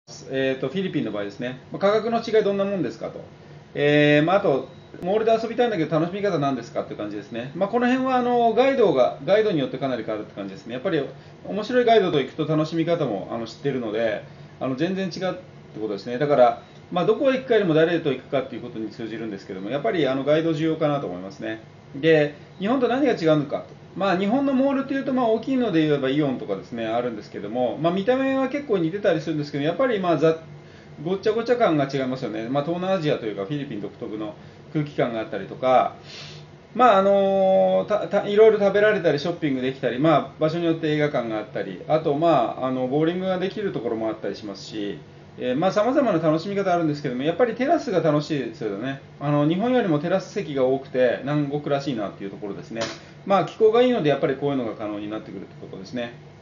フィリピンの場合ですね、価格の違いどんなもんですかと、あと、モールで遊びたいんだけど楽しみ方なんですかっていう感じですね、この辺はガイドによってかなり変わるって感じですね、やっぱり面白いガイドと行くと楽しみ方も知ってるので、全然違うってことですね、だから、どこへ行くかよりも誰と行くかっていうことに通じるんですけども、やっぱりガイド重要かなと思いますね。で、日本と何が違うのかと、日本のモールというと、大きいので言えばイオンとかですねあるんですけども、見た目は結構似てたりするんですけど、やっぱりごっちゃごちゃ感が違いますよね、東南アジアというかフィリピン独特の空気感があったりとか、いろいろ食べられたりショッピングできたり、場所によって映画館があったり、あと、ボーリングができるところもあったりしますし、さまざまな楽しみ方あるんですけども、やっぱりテラスが楽しいですよね。日本よりもテラス席が多くて南国らしいなっていうところですね。気候がいいのでやっぱりこういうのが可能になってくるってことですね。